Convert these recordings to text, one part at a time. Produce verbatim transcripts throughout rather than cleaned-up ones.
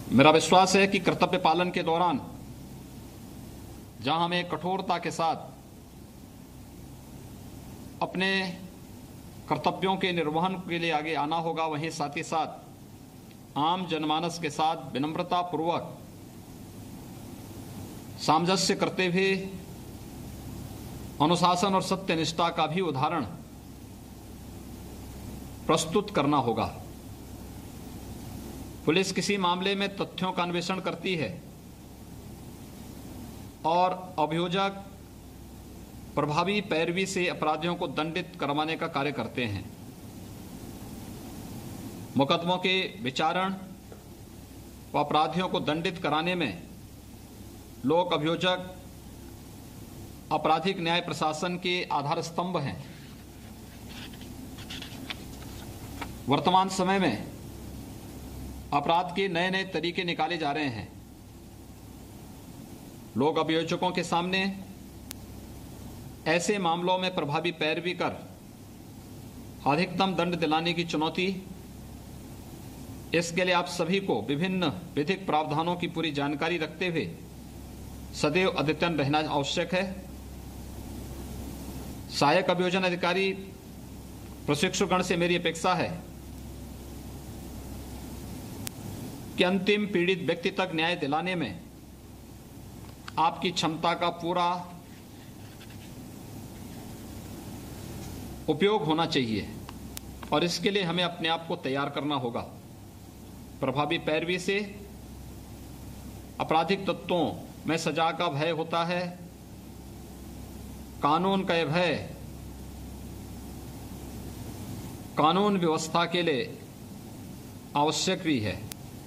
मेरा विश्वास है कि कर्तव्य पालन के दौरान जहां हमें कठोरता के साथ अपने कर्तव्यों के निर्वहन के लिए आगे आना होगा, वहीं साथ ही साथ आम जनमानस के साथ विनम्रता पूर्वक सामंजस्य करते हुए अनुशासन और सत्यनिष्ठा का भी उदाहरण प्रस्तुत करना होगा। पुलिस किसी मामले में तथ्यों का अन्वेषण करती है और अभियोजक प्रभावी पैरवी से अपराधियों को दंडित करवाने का कार्य करते हैं। मुकदमों के विचारण व अपराधियों को दंडित कराने में लोक अभियोजक आपराधिक न्याय प्रशासन के आधार स्तंभ हैं। वर्तमान समय में अपराध के नए नए तरीके निकाले जा रहे हैं। लोक अभियोजकों के सामने ऐसे मामलों में प्रभावी पैरवी कर अधिकतम दंड दिलाने की चुनौती, इसके लिए आप सभी को विभिन्न विधिक प्रावधानों की पूरी जानकारी रखते हुए सदैव अद्यतन रहना आवश्यक है। सहायक अभियोजन अधिकारी प्रशिक्षुगण से मेरी अपेक्षा है कि अंतिम पीड़ित व्यक्ति तक न्याय दिलाने में आपकी क्षमता का पूरा उपयोग होना चाहिए और इसके लिए हमें अपने आप को तैयार करना होगा। प्रभावी पैरवी से आपराधिक तत्वों में सजा का भय होता है, कानून का भय कानून व्यवस्था के लिए आवश्यक भी है।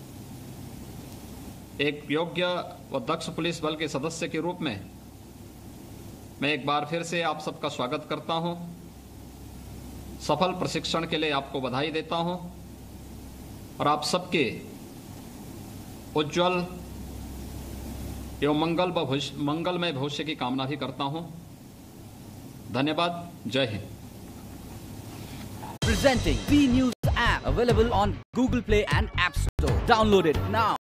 एक योग्य व दक्ष पुलिस बल के सदस्य के रूप में मैं एक बार फिर से आप सबका स्वागत करता हूं। सफल प्रशिक्षण के लिए आपको बधाई देता हूं और आप सबके उज्जवल एवं मंगल व मंगलमय भविष्य की कामना भी करता हूं। धन्यवाद। जय Hind. Presenting B News app available on Google Play and App Store. Download it now.